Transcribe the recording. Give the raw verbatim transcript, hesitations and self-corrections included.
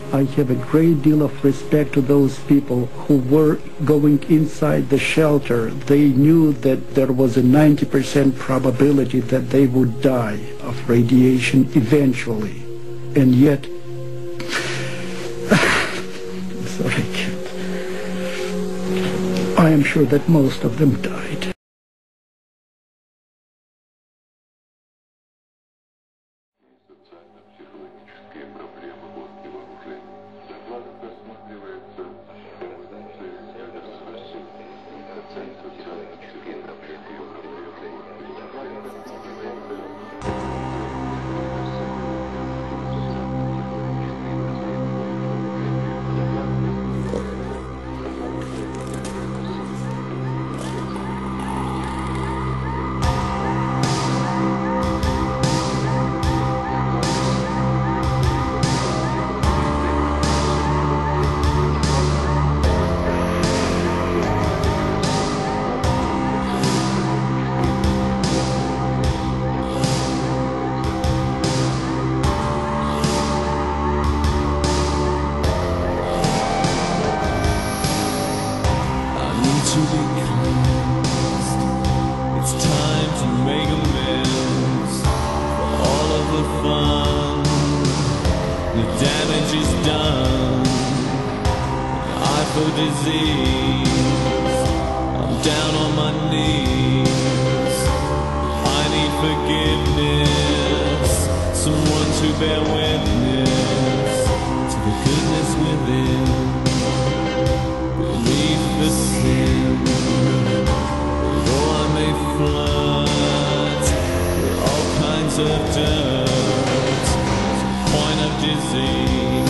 I have a great deal of respect to those people who were going inside the shelter. They knew that there was a ninety percent probability that they would die of radiation eventually. And yet, sorry, I am sure that most of them died. To be cleansed. It's time to make amends for all of the fun. The damage is done. I for disease. I'm down on my knees. I need forgiveness. Someone to bear witness to the goodness within. Beneath the sin, though I may flood with all kinds of dirt, it's a point of disease.